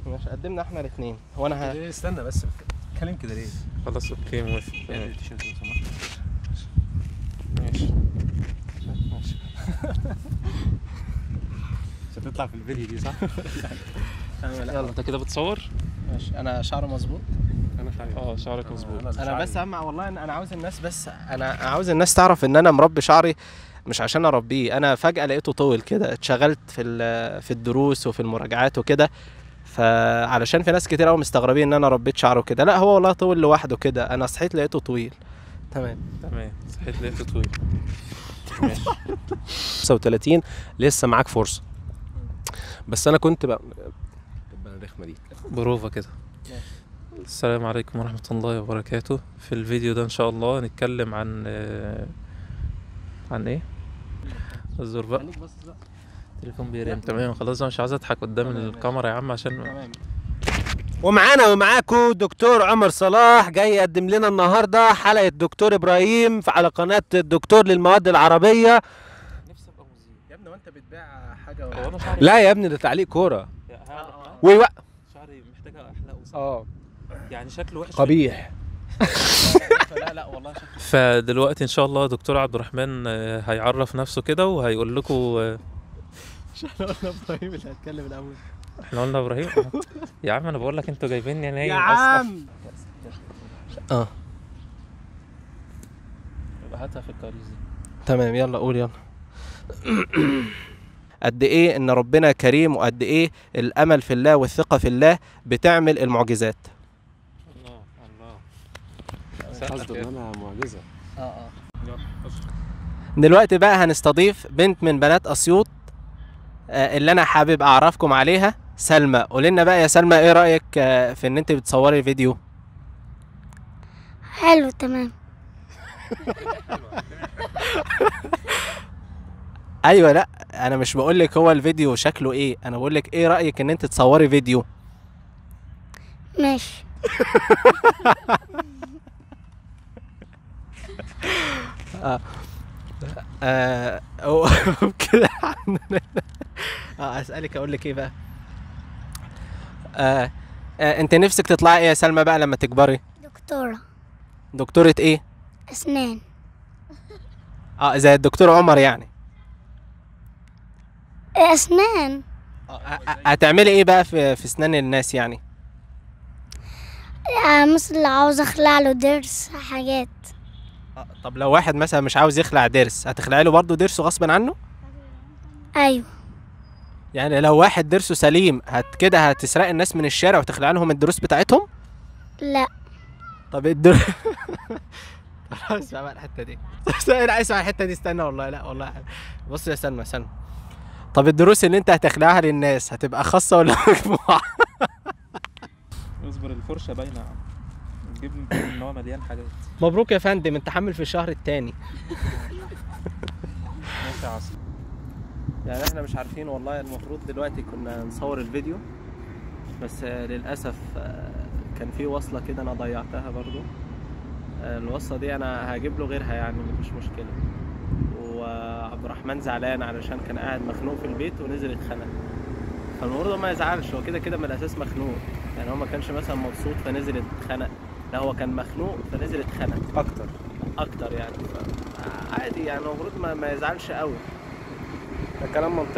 ماشي قدمنا احنا الاثنين. هو انا ليه استنى بس اتكلم كده ليه؟ خلاص اوكي موافق. التيشيرت لو سمحت. ماشي ماشي مش هتطلع في الفيديو دي صح؟ يلا انت كده بتصور؟ ماشي. انا شعري مظبوط. انا شعري شعرك مظبوط. انا بس والله انا عاوز الناس، بس انا عاوز الناس تعرف ان انا مربي شعري مش عشان اربيه. انا فجأة لقيته طول كده، اتشغلت في الدروس وفي المراجعات وكده، فعلشان في ناس كتير قوي مستغربين ان انا ربيت شعره كده. لا هو والله طول لوحده كده، انا صحيت لقيته طويل. تمام صحيت لقيته طويل. ماشي 35 لسه معاك فرصه. بس انا كنت بقى الرخمه دي بروفا كده. السلام عليكم ورحمة الله وبركاته. في الفيديو ده ان شاء الله هنتكلم عن ايه؟ الزور بقى. التليفون بيرن. تمام خلاص انا مش عايز اضحك قدام الكاميرا يا عم عشان تمام. ومعانا ومعاكم دكتور عمر صلاح جاي يقدم لنا النهارده حلقه دكتور ابراهيم على قناه الدكتور للمواد العربيه. نفسي ابقى مذيع يا ابني وانت بتبيع حاجه هو انا شعري لا يا ابني ده تعليق كوره ويوقف. شعري محتاج احلقه اه يعني شكله وحش قبيح. لا والله فدلوقتي ان شاء الله دكتور عبد الرحمن هيعرف نفسه كده وهيقول لكم. مش احنا قلنا ابراهيم اللي هيتكلم الاول؟ احنا قلنا ابراهيم. يا عم انا بقول لك انتوا جايبيني نايم يا عم يبقى هاتها في الكواليس دي. تمام يلا قول يلا. قد ايه ان ربنا كريم، وقد ايه الامل في الله والثقه في الله بتعمل المعجزات. الله قصده ان انا معجزه. دلوقتي بقى هنستضيف بنت من بنات اسيوط اللي انا حابب اعرفكم عليها، سلمى. قولي لنا بقى يا سلمى، ايه رايك في ان انت بتصوري فيديو؟ حلو تمام. ايوه لا انا مش بقول لك هو الفيديو شكله ايه، انا بقول لك ايه رايك ان انت تصوري فيديو؟ ماشي. كده اسالك اقول لك ايه بقى. انت نفسك تطلعي ايه يا سلمى بقى لما تكبري؟ دكتورة دكتورة ايه؟ أسنان. زي الدكتور عمر يعني. أسنان. هتعملي ايه بقى في اسنان الناس يعني؟ مثل عاوز أخلع له ضرس حاجات. طب لو واحد مثلا مش عاوز يخلع ضرس، هتخلعي له برضه ضرسه غصبا عنه؟ أيوه. يعني لو واحد ضرسه سليم كده هتسرقي الناس من الشارع وتخلعي لهم الضروس بتاعتهم؟ لا. طب خلاص اسمع بقى الحته دي. لا اسمع الحته دي، استنى والله. لا والله بص يا سلمى. طب الدروس اللي انت هتخلعها للناس هتبقى خاصه ولا مجموعه؟ اصبر الفرشه باينه. تجيب ان هو مليان حاجات. مبروك يا فندم، انت حامل في الشهر الثاني. ماشي يا عصر. يعني احنا مش عارفين والله، المفروض دلوقتي كنا نصور الفيديو بس للاسف كان في وصله كده انا ضيعتها برضو. الوصله دي انا هجيب له غيرها يعني مفيش مشكله. وعبد الرحمن زعلان علشان كان قاعد مخنوق في البيت ونزل اتخانق، فالمفروض هو ما يزعلش، هو كده كده من الاساس مخنوق. يعني هو ما كانش مثلا مبسوط فنزل اتخانق، لا هو كان مخنوق فنزل اتخانق اكتر يعني. عادي يعني المفروض ما يزعلش قوي. ده كلام منطقي.